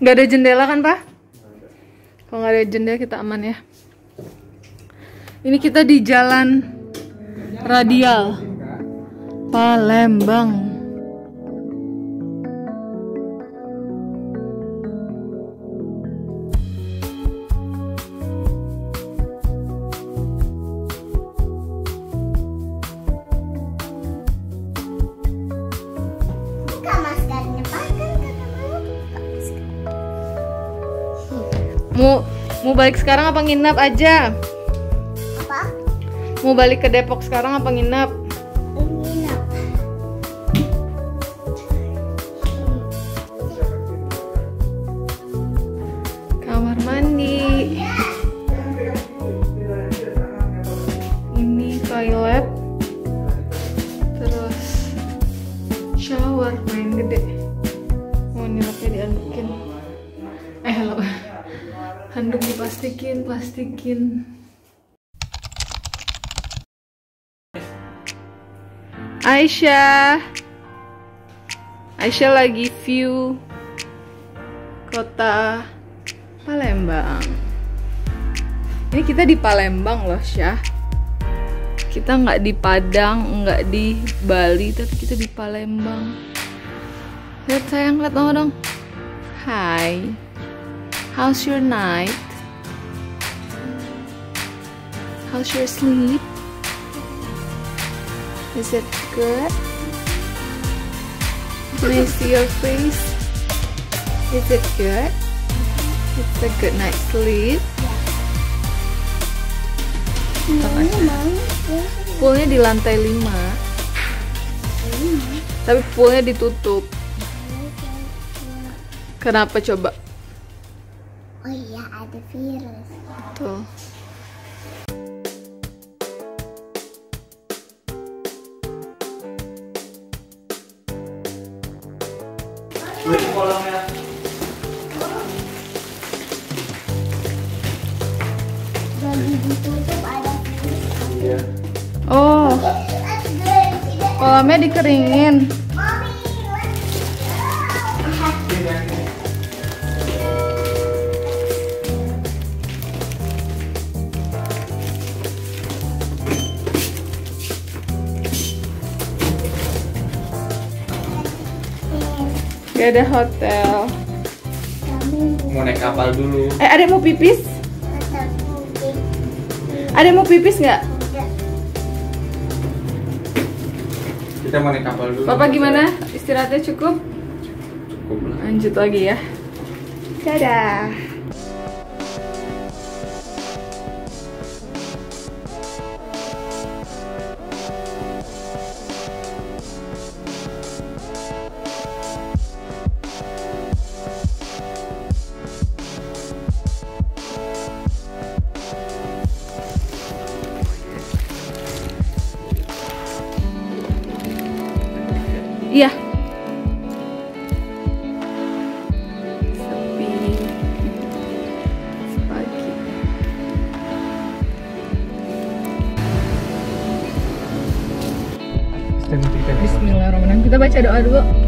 Nggak ada jendela kan, Pak? Kalau nggak ada jendela kita aman ya. Ini kita di Jalan Radial Palembang. Mau balik sekarang apa nginep aja? Apa? Mau balik ke Depok sekarang apa nginep? Nginep. Kamar mandi. Ini toilet. Terus shower main gede. Oh, ini lapnya diandukin. Hello. Handuk diplastikin, plastikin. Aisyah lagi view kota Palembang. Ini kita di Palembang loh, Syah. Kita nggak di Padang, nggak di Bali, tapi kita di Palembang. Lihat sayang, lihat dong. Hai. How's your night? How's your sleep? Is it good? Can I see your face? Is it good? It's a good night sleep. Poolnya di lantai 5. Tapi poolnya ditutup. Kenapa coba? Oh iya, ada virus. Tuh. Jadi ditutup ada virus. Oh, kolamnya dikeringin. Gak ada hotel. Mau naik kapal dulu. Ada mau pipis? Ada mau pipis nggak? Kita mau naik kapal dulu. Bapak gimana? Istirahatnya cukup? Cukup lah. Lanjut lagi ya. Dadah. Iya. Sepi. Pagi. Bismillahirrahmanirrahim. Kita baca doa dulu.